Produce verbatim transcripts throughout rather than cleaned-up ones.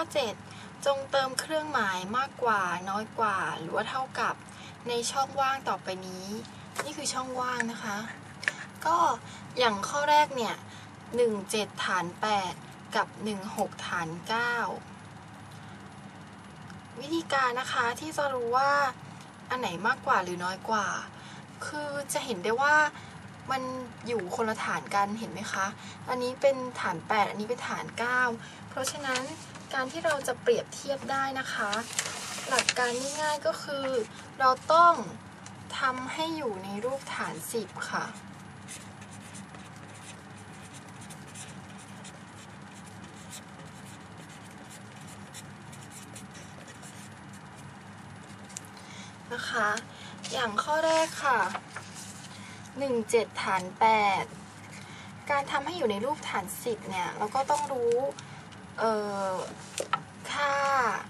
เจ็ดจงเติมเครื่องหมายมากกว่าน้อยกว่าหรือว่าเท่ากับในช่องว่างต่อไปนี้นี่คือช่องว่างนะคะก็อย่างข้อแรกเนี่ยหนึ่งเจ็ดฐานแปดกับหนึ่งหกฐานเก้าวิธีการนะคะที่จะรู้ว่าอันไหนมากกว่าหรือน้อยกว่าคือจะเห็นได้ว่ามันอยู่คนละฐานกันเห็นไหมคะอันนี้เป็นฐานแปดอันนี้เป็นฐานเก้าเพราะฉะนั้นการที่เราจะเปรียบเทียบได้นะคะหลักการง่ายๆก็คือเราต้องทำให้อยู่ในรูปฐานสิบค่ะนะคะอย่างข้อแรกค่ะหนึ่งเจ็ดฐานแปดการทำให้อยู่ในรูปฐานสิบเนี่ยเราก็ต้องรู้เอ่อค่า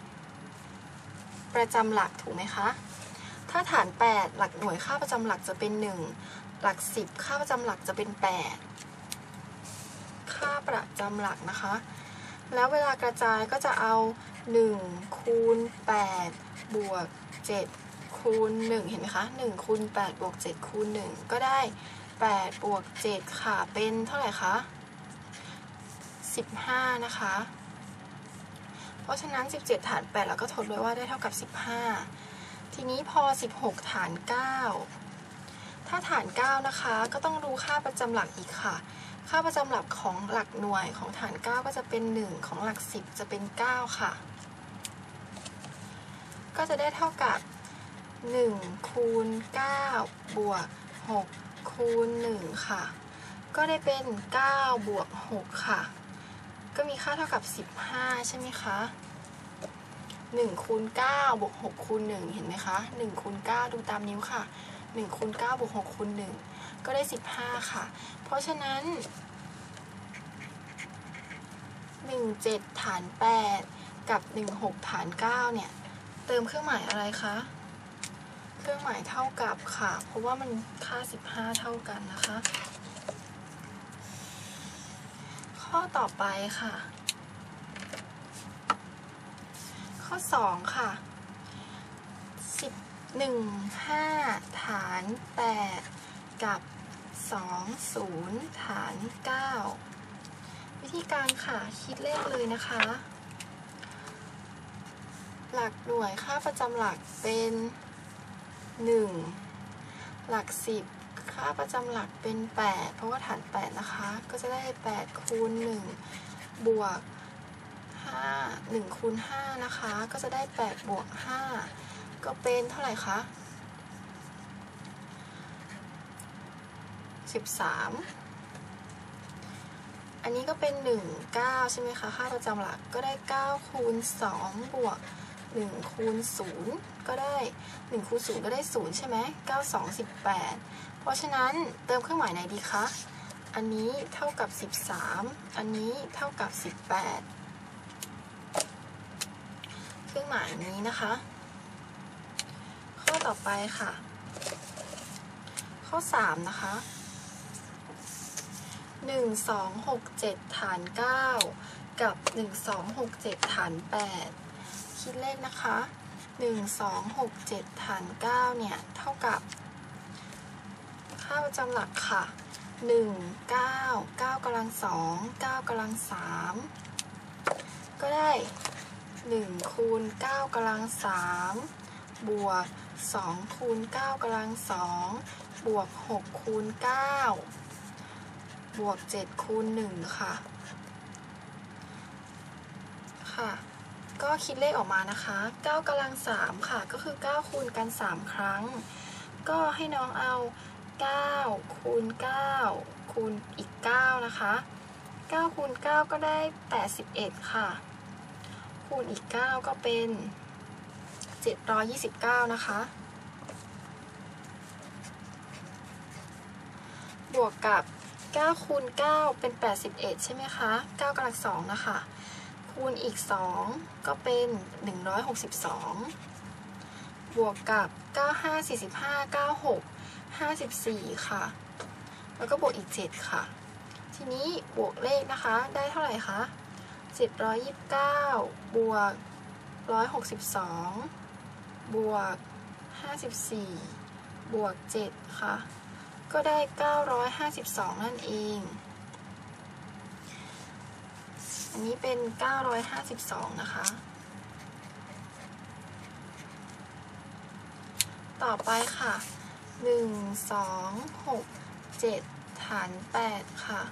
ประจำหลักถูกไหมคะถ้าฐานแปดหลักหน่วยค่าประจำหลักจะเป็นหนึ่งหลักสิบค่าประจำหลักจะเป็นแปดค่าประจำหลักนะคะแล้วเวลากระจายก็จะเอาหนึ่งคูณแปดบวกเจ็ดคูณหนึ่งเห็นไหมคะหนึ่งคูณแปดบวกเจ็ดคูณหนึ่งก็ได้แปดบวกเจ็ดค่ะเป็นเท่าไหร่คะสิบห้านะคะเพราะฉะนั้นสิบเจ็ดฐานแปดเราก็ทดไว้ว่าได้เท่ากับสิบห้าทีนี้พอสิบหกฐานเก้าถ้าฐานเก้านะคะก็ต้องรู้ค่าประจำหลักอีกค่ะค่าประจำหลักของหลักหน่วยของฐานเก้าก็จะเป็นหนึ่งของหลักสิบจะเป็นเก้าค่ะก็จะได้เท่ากับหนึ่งคูณเก้าบวกหกคูณหนึ่งค่ะก็ได้เป็นเก้าบวกหกค่ะก็มีค่าเท่ากับสิบห้าใช่ไหมคะหนึ่งคูณเก้าบวกหกคูณหนึ่งเห็นไหมคะหนึ่งคูณเก้าดูตามนิ้วค่ะหนึ่งคูณเก้าบวกหกคูณหนึ่งก็ได้สิบห้าค่ะเพราะฉะนั้นหนึ่งเจ็ดฐานแปดกับหนึ่งหกฐานเก้าเนี่ยเติมเครื่องหมายอะไรคะเครื่องหมายเท่ากับค่ะเพราะว่ามันค่าสิบห้าเท่ากันนะคะข้อต่อไปค่ะข้อสองค่ะสิบหนึ่งห้าฐานแปดกับสองศูนย์ฐานเก้าวิธีการค่ะคิดเลขเลยนะคะหลักหน่วยค่าประจำหลักเป็นหนึ่งหลักสิบค่าประจำหลักเป็นแปดเพราะว่าฐานแปดนะคะก็จะได้แปดคูณหนึ่งบวกห้า หนึ่งคูณห้านะคะก็จะได้แปดบวกห้าก็เป็นเท่าไหร่คะสิบสามอันนี้ก็เป็นหนึ่ง เก้าใช่ไหมคะค่าประจำหลักก็ได้เก้าคูณสองบวกหนึ่งคูณศูนย์ก็ได้หนึ่งคูณศูนย์ก็ได้ศูนย์ใช่ไหมเก้า สอง สิบแปดเพราะฉะนั้นเติมเครื่องหมายไหนดีคะอันนี้เท่ากับสิบสามอันนี้เท่ากับสิบแปดเครื่องหมายนี้นะคะข้อต่อไปค่ะข้อสามนะคะหนึ่ง สอง หก เจ็ดฐานเก้ากับหนึ่ง สอง หก เจ็ดฐานแปดคิดเลขนะคะหนึ่ง สอง หก เจ็ดฐานเก้าเนี่ยเท่ากับค่าประจำหลักค่ะหนึ่ง เก้า เก้ากำลังสอง เก้ากำลังสามก็ได้หนึ่งคูณเก้ากำลังสามบวกสองคูณเก้ากำลังสองบวกหกคูณเก้าบวกเจ็ดคูณหนึ่งค่ะค่ะก็คิดเลขออกมานะคะเก้ากำลังสามค่ะก็คือเก้าคูณกันสามครั้งก็ให้น้องเอาเก้าคูณเก้าคูณอีกเก้านะคะเก้าคูณเก้าก็ได้แปดสิบเอ็ดค่ะคูณอีกเก้าก็เป็นเจ็ดร้อยยี่สิบเก้านะคะบวกกับเก้าคูณเก้าเป็นแปดสิบเอ็ดใช่ไหมคะเก้ากำลังสองนะคะคูณอีกสองก็เป็นหนึ่งร้อยหกสิบสองบวกกับเก้า ห้า สี่สิบห้า เก้า หก ห้าสิบสี่ค่ะแล้วก็บวกอีกเจ็ดค่ะทีนี้บวกเลขนะคะได้เท่าไหร่คะเจ็ดร้อยยี่สิบเก้าบวกหนึ่งร้อยหกสิบสองบวกห้าสิบสี่บวกเจ็ดค่ะก็ได้เก้าร้อยห้าสิบสองนั่นเองอันนี้เป็นเก้าร้อยห้าสิบสองนะคะต่อไปค่ะหนึ่ง สอง หก เจ็ดฐานแปดค่ะ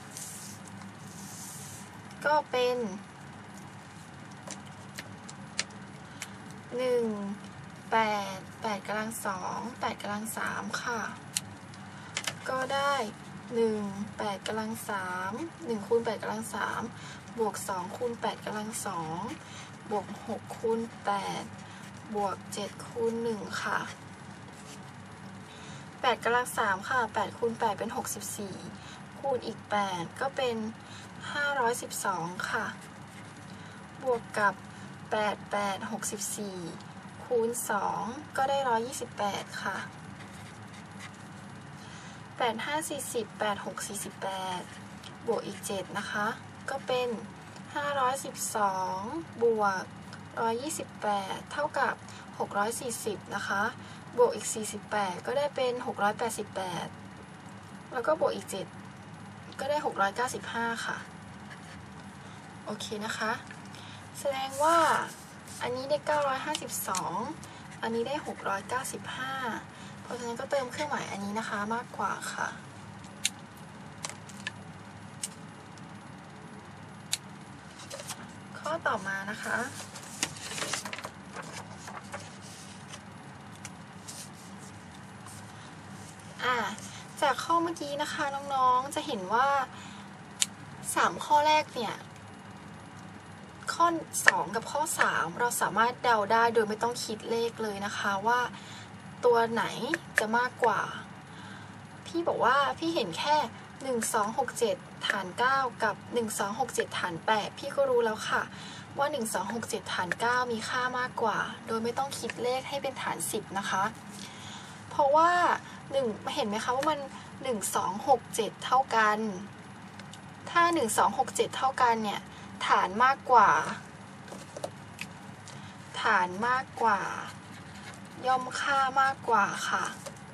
ก็เป็นหนึ่ง แปด แปดกำลังสอง แปดกำลังสามค่ะก็ได้หนึ่ง แปดกำลังสาม หนึ่งคูณแปดกำลังสามบวกสองคูณแปดกำลังสองบวกหกคูณแปดบวกเจ็ดคูณหนึ่งค่ะแปดกำลังสามค่ะแปดคูณแปดเป็นหกสิบสี่คูณอีกแปดก็เป็นห้าร้อยสิบสองค่ะบวกกับแปด แปด หกสิบสี่คูณสองก็ได้หนึ่งร้อยยี่สิบแปดค่ะแปด ห้า สี่สิบ แปด หก สี่สิบแปดบวกอีกเจ็ดนะคะก็เป็นห้าร้อยสิบสองบวกหนึ่งร้อยยี่สิบแปดเท่ากับหกร้อยสี่สิบนะคะบวกอีกสี่สิบแปดก็ได้เป็นหกร้อยแปดสิบแปดแล้วก็บวกอีกเจ็ดก็ได้หกร้อยเก้าสิบห้าค่ะโอเคนะคะแสดงว่าอันนี้ได้เก้าร้อยห้าสิบสองอันนี้ได้หกร้อยเก้าสิบห้าเพราะฉะนั้นก็เติมเครื่องหมายอันนี้นะคะมากกว่าค่ะข้อต่อมานะคะอ่าจากข้อเมื่อกี้นะคะน้องๆจะเห็นว่าสามข้อแรกเนี่ยข้อสองกับข้อสามเราสามารถเดาได้โดยไม่ต้องคิดเลขเลยนะคะว่าตัวไหนจะมากกว่าพี่บอกว่าพี่เห็นแค่หนึ่ง สอง หก เจ็ดฐานเก้ากับหนึ่ง สอง หก เจ็ดฐานแปดพี่ก็รู้แล้วค่ะว่าหนึ่ง สอง หก เจ็ดฐานเก้ามีค่ามากกว่าโดยไม่ต้องคิดเลขให้เป็นฐานสิบนะคะเพราะว่าหนึ่งเห็นไหมคะว่ามันหนึ่ง สอง หก เจ็ดเท่ากันถ้าหนึ่ง สอง หก เจ็ดเท่ากันเนี่ยฐานมากกว่าฐานมากกว่าย่อมค่ามากกว่าค่ะ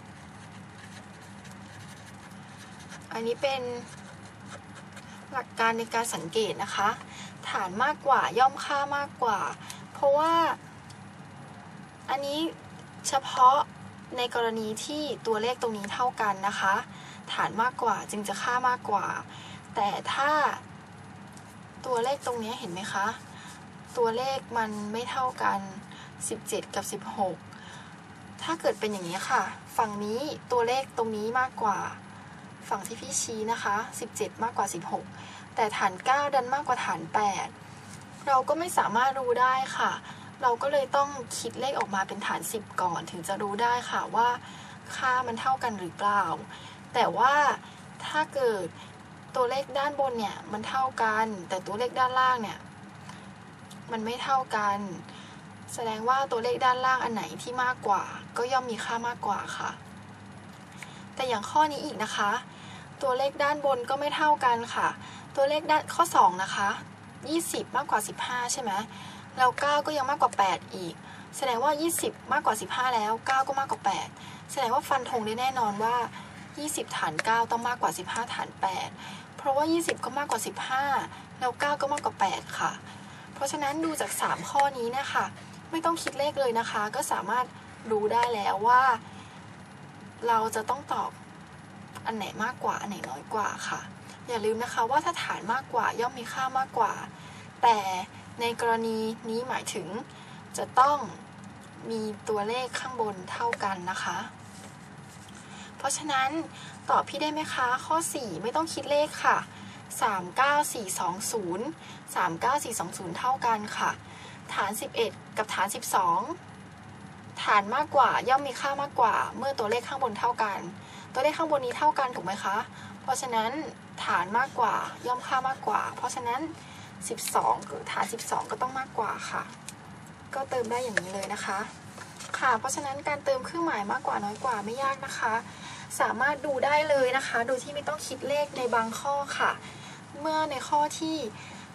อันนี้เป็นหลักการในการสังเกตนะคะฐานมากกว่าย่อมค่ามากกว่าเพราะว่าอันนี้เฉพาะในกรณีที่ตัวเลขตรงนี้เท่ากันนะคะฐานมากกว่าจึงจะค่ามากกว่าแต่ถ้าตัวเลขตรงนี้เห็นไหมคะตัวเลขมันไม่เท่ากันสิบเจ็ดกับสิบหกถ้าเกิดเป็นอย่างนี้ค่ะฝั่งนี้ตัวเลขตรงนี้มากกว่าฝั่งที่พี่ชี้นะคะสิบเจ็ดมากกว่าสิบหกแต่ฐานเก้าดันมากกว่าฐานแปดเราก็ไม่สามารถรู้ได้ค่ะเราก็เลยต้องคิดเลขออกมาเป็นฐานสิบก่อนถึงจะรู้ได้ค่ะว่าค่ามันเท่ากันหรือเปล่าแต่ว่าถ้าเกิดตัวเลขด้านบนเนี่ยมันเท่ากันแต่ตัวเลขด้านล่างเนี่ยมันไม่เท่ากันแสดงว่าตัวเลขด้านล่างอันไหนที่มากกว่าก็ย่อมมีค่ามากกว่าค่ะแต่อย่างข้อนี้อีกนะคะตัวเลขด้านบนก็ไม่เท่ากันค่ะตัวเลขด้านข้อสองนะคะยี่สิบมากกว่าสิบห้าใช่ไหมแล้วเก้าก็ยังมากกว่าแปดอีกแสดงว่ายี่สิบมากกว่าสิบห้าแล้วเก้าก็มากกว่าแปดแสดงว่าฟันธงได้แน่นอนว่ายี่สิบฐานเก้าต้องมากกว่าสิบห้าฐานแปดเพราะว่ายี่สิบก็มากกว่าสิบห้าแล้วเก้าก็มากกว่าแปดค่ะเพราะฉะนั้นดูจากสามข้อนี้นะคะไม่ต้องคิดเลขเลยนะคะก็สามารถรู้ได้แล้วว่าเราจะต้องตอบอันไหนมากกว่าอันไหนน้อยกว่าค่ะอย่าลืมนะคะว่าถ้าฐานมากกว่าย่อมมีค่ามากกว่าแต่ในกรณีนี้หมายถึงจะต้องมีตัวเลขข้างบนเท่ากันนะคะเพราะฉะนั้นตอบพี่ได้ไหมคะข้อสี่ไม่ต้องคิดเลขค่ะสาม เก้า สี่ สอง ศูนย์ สาม เก้า สี่ สอง ศูนย์เท่ากันค่ะฐานสิบเอ็ดกับฐานสิบสองฐานมากกว่าย่อมมีค่ามากกว่าเมื่อตัวเลขข้างบนเท่ากันตัวเลขข้างบนนี้เท่ากันถูกไหมคะเพราะฉะนั้นฐานมากกว่าย่อมค่ามากกว่าเพราะฉะนั้นสิบสองหรือฐานสิบสองก็ต้องมากกว่าค่ะก็เติมได้อย่างนี้เลยนะคะค่ะเพราะฉะนั้นการเติมเครื่องหมายมากกว่าน้อยกว่าไม่ยากนะคะสามารถดูได้เลยนะคะโดยที่ไม่ต้องคิดเลขในบางข้อค่ะเมื่อในข้อที่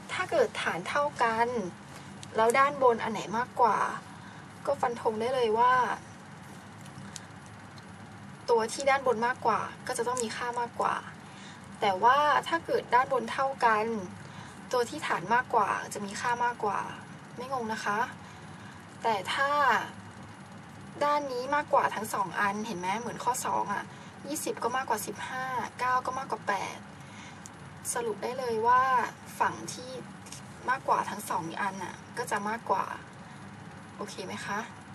ถ้าเกิดฐานเท่ากันแล้วด้านบนอันไหนมากกว่าก็ฟันธงได้เลยว่าตัวที่ด้านบนมากกว่าก็จะต้องมีค่ามากกว่าแต่ว่าถ้าเกิดด้านบนเท่ากันตัวที่ฐานมากกว่าจะมีค่ามากกว่าไม่งงนะคะแต่ถ้าด้านนี้มากกว่าทั้งสองอันเห็นไหมเหมือนข้อสองอ่ะยี่สิบก็มากกว่าสิบห้า เก้าก็มากกว่าแปดสรุปได้เลยว่าฝั่งที่มากกว่าทั้งสองอันน่ะก็จะมากกว่าโอเคไหมคะ